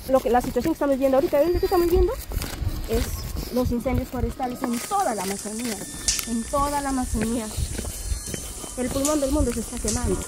la situación que estamos viendo ahorita, ¿ves lo que estamos viendo? Es los incendios forestales en toda la Amazonía, en toda la Amazonía. El pulmón del mundo se está quemando.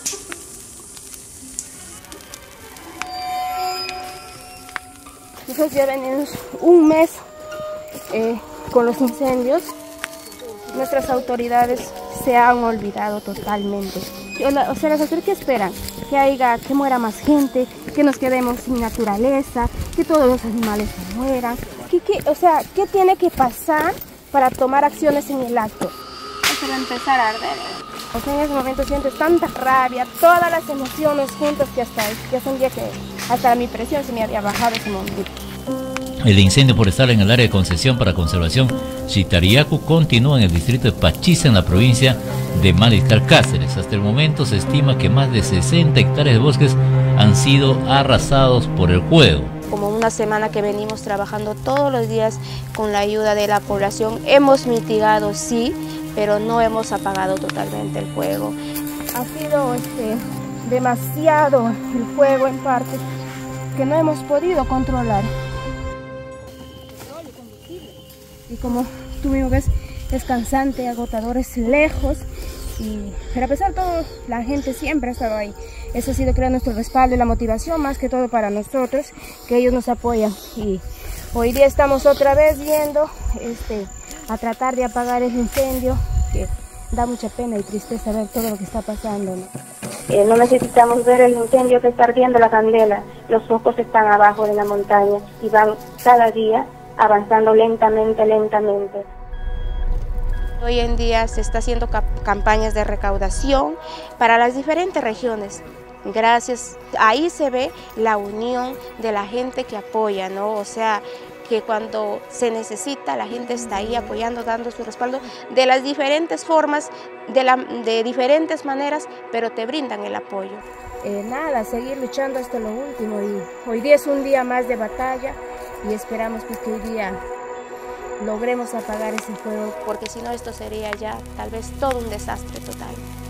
Nosotros ya venimos un mes con los incendios. Nuestras autoridades se han olvidado totalmente. O sea, las autoridades, ¿qué esperan? Que muera más gente, que nos quedemos sin naturaleza, que todos los animales se mueran. O sea, ¿qué tiene que pasar para tomar acciones en el acto? Eso va a empezar a arder. O sea, en ese momento sientes tanta rabia, todas las emociones juntas que ya sentía que hasta mi presión se me había bajado ese momento. El incendio forestal en el área de concesión para conservación Chitariacu continúa en el distrito de Pachiza, en la provincia de Mariscal Cáceres. Hasta el momento se estima que más de 60 hectáreas de bosques han sido arrasados por el fuego. Como una semana que venimos trabajando todos los días con la ayuda de la población, hemos mitigado, sí, pero no hemos apagado totalmente el fuego. Ha sido demasiado el fuego en parte que no hemos podido controlar. Y como tú mismo ves, es cansante, agotador, es lejos. Pero a pesar de todo, la gente siempre ha estado ahí. Eso ha sido, creo, nuestro respaldo y la motivación, más que todo para nosotros, que ellos nos apoyan. Y hoy día estamos otra vez yendo a tratar de apagar ese incendio, que da mucha pena y tristeza ver todo lo que está pasando, ¿no? No necesitamos ver el incendio que está ardiendo la candela. Los focos están abajo de la montaña y van cada día avanzando lentamente. Hoy en día se está haciendo campañas de recaudación para las diferentes regiones. Gracias, ahí se ve la unión de la gente que apoya, ¿no? O sea, que cuando se necesita, la gente está ahí apoyando, dando su respaldo de las diferentes formas, de diferentes maneras, pero te brindan el apoyo. Nada, seguir luchando hasta lo último, y hoy día es un día más de batalla y esperamos pues que hoy día logremos apagar ese fuego, porque si no esto sería ya tal vez todo un desastre total.